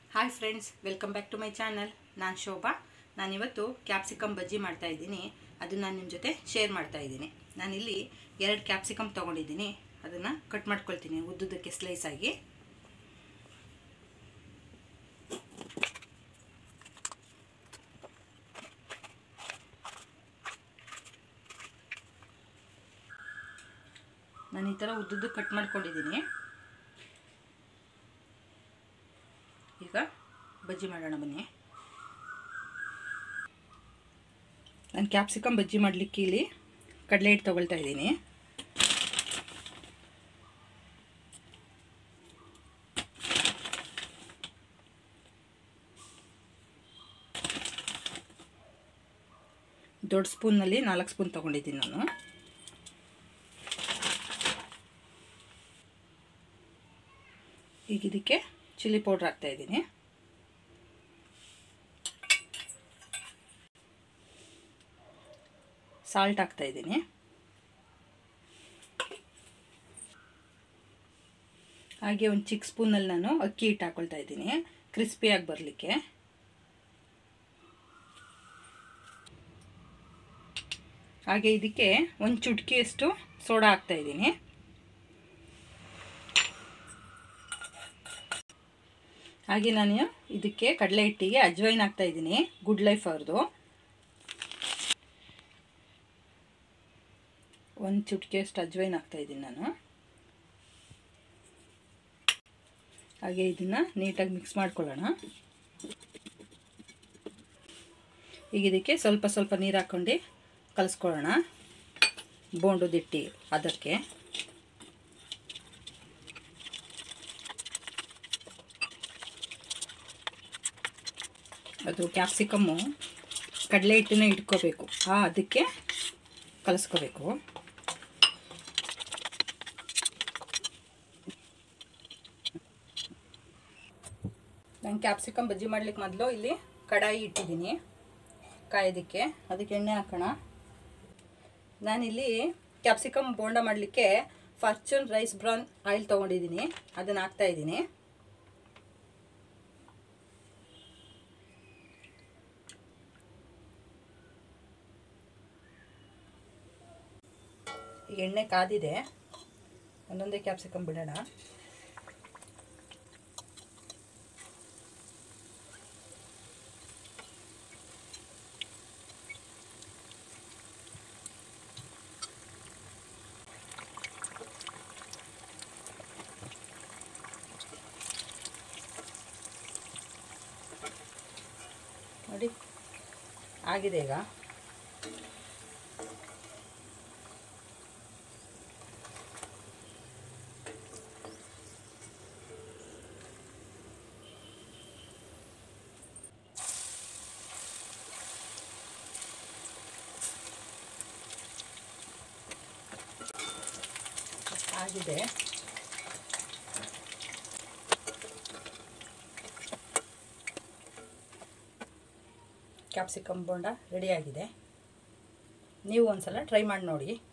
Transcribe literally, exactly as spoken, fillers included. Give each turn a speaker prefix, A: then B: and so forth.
A: Hi friends, welcome back to my channel. ನಾನು ಶೋಭಾ. ನಾನಿವತ್ತು capsicum ಬಜ್ಜಿ ಮಾಡ್ತಾಯಿದ್ದೀನಿ. ಅದು ನಾನು ನಿಮ್ಮ ಜೊತೆ ಶೇರ್ ಮಾಡ್ತಾಯಿದ್ದೀನಿ. ನಾನಿಲ್ಲಿ ಎರಡು ಕ್ಯಾಪ್ಸಿಕಮ್ ತೊಗೊಂಡಿದ್ದೀನಿ. ಅದನ್ನು ಕಟ್ ಮಾಡ್ಕೊಳ್ತೀನಿ ಉದ್ದುದಕ್ಕೆ ಸ್ಲೈಸ್ ಆಗಿ. ನಾನು ಈ ಥರ ಉದ್ದುದ್ದು ಕಟ್ ಮಾಡ್ಕೊಂಡಿದ್ದೀನಿ. ಈಗ ಬಜ್ಜಿ ಮಾಡೋಣ ಬನ್ನಿ. ನಾನು ಕ್ಯಾಪ್ಸಿಕಮ್ ಬಜ್ಜಿ ಮಾಡಲಿಕ್ಕೆ ಇಲ್ಲಿ ಕಡಲೆ ಹಿಟ್ಟು ತೊಗೊಳ್ತಾ ಇದ್ದೀನಿ. ದೊಡ್ಡ ಸ್ಪೂನ್ನಲ್ಲಿ ನಾಲ್ಕು ಸ್ಪೂನ್ ತೊಗೊಂಡಿದ್ದೀನಿ ನಾನು. ಈಗ ಇದಕ್ಕೆ ಚಿಲ್ಲಿ ಪೌಡ್ರ್ ಹಾಕ್ತಾಯಿದ್ದೀನಿ. ಸಾಲ್ಟ್ ಹಾಕ್ತಾಯಿದ್ದೀನಿ. ಹಾಗೆ ಒಂದು ಚಿಕ್ಕ ಸ್ಪೂನಲ್ಲಿ ನಾನು ಅಕ್ಕಿ ಹಿಟ್ಟು ಹಾಕ್ಕೊಳ್ತಾ ಇದ್ದೀನಿ ಕ್ರಿಸ್ಪಿಯಾಗಿ ಬರಲಿಕ್ಕೆ. ಹಾಗೆ ಇದಕ್ಕೆ ಒಂದು ಚುಟಕಿಯಷ್ಟು ಸೋಡಾ ಹಾಕ್ತಾಯಿದ್ದೀನಿ. ಹಾಗೆ ನಾನು ಇದಕ್ಕೆ ಕಡಲೆ ಹಿಟ್ಟಿಗೆ ಅಜ್ವೈನ್ ಹಾಕ್ತಾಯಿದ್ದೀನಿ, ಗುಡ್ ಲೈಫ್ ಅವ್ರದ್ದು. ಒಂದು ಚುಟಕಿಯಷ್ಟು ಅಜ್ವೈನ್ ಹಾಕ್ತಾಯಿದ್ದೀನಿ ನಾನು. ಹಾಗೆ ಇದನ್ನು ನೀಟಾಗಿ ಮಿಕ್ಸ್ ಮಾಡ್ಕೊಳ್ಳೋಣ. ಈಗ ಇದಕ್ಕೆ ಸ್ವಲ್ಪ ಸ್ವಲ್ಪ ನೀರು ಹಾಕ್ಕೊಂಡು ಕಲಿಸ್ಕೊಳ್ಳೋಣ ಬೋಂಡುದಿಟ್ಟಿ ಅದಕ್ಕೆ. ಅದು ಕ್ಯಾಪ್ಸಿಕಮ್ಮು ಕಡಲೆ ಹಿಟ್ಟನ್ನ ಇಟ್ಕೋಬೇಕು, ಆ ಅದಕ್ಕೆ ಕಲಿಸ್ಕೋಬೇಕು. ನಾನು ಕ್ಯಾಪ್ಸಿಕಮ್ ಬಜ್ಜಿ ಮಾಡ್ಲಿಕ್ಕೆ ಮೊದಲು ಇಲ್ಲಿ ಕಡಾಯಿ ಇಟ್ಟಿದ್ದೀನಿ ಕಾಯೋದಕ್ಕೆ. ಅದಕ್ಕೆ ಎಣ್ಣೆ ಹಾಕೋಣ. ನಾನಿಲ್ಲಿ ಕ್ಯಾಪ್ಸಿಕಮ್ ಬೋಂಡ ಮಾಡಲಿಕ್ಕೆ ಫಾರ್ಚೂನ್ ರೈಸ್ ಬ್ರಾನ್ ಆಯಿಲ್ ತೊಗೊಂಡಿದ್ದೀನಿ, ಅದನ್ನು ಹಾಕ್ತಾಯಿದ್ದೀನಿ. ಈಗ ಎಣ್ಣೆ ಕಾದಿದೆ, ಒಂದೊಂದೇ ಕ್ಯಾಪ್ಸಿಕಮ್ ಬಿಡೋಣ. ನೋಡಿ ಆಗಿದೆ. ಈಗ ಆಗಿದೆ. ಕ್ಯಾಪ್ಸಿಕಮ್ ಬೋಂಡ ರೆಡಿಯಾಗಿದೆ. ನೀವು ಒಂದ್ಸಲ ಟ್ರೈ ಮಾಡಿ ನೋಡಿ.